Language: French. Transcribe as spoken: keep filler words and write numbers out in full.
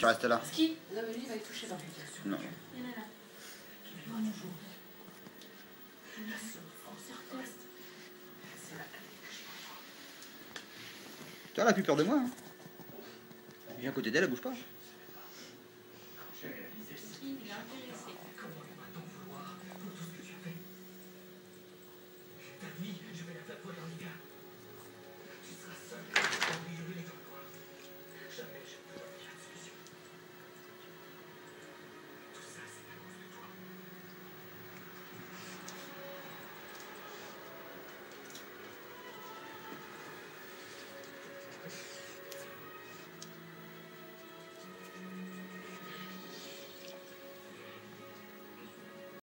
Tu restes là. Ski. Non, mais lui, il va y toucher par contre. Non. Il y en a là. Tu vois, elle a plus peur de moi. Hein. Viens à côté d'elle, elle bouge pas. Il est intéressé.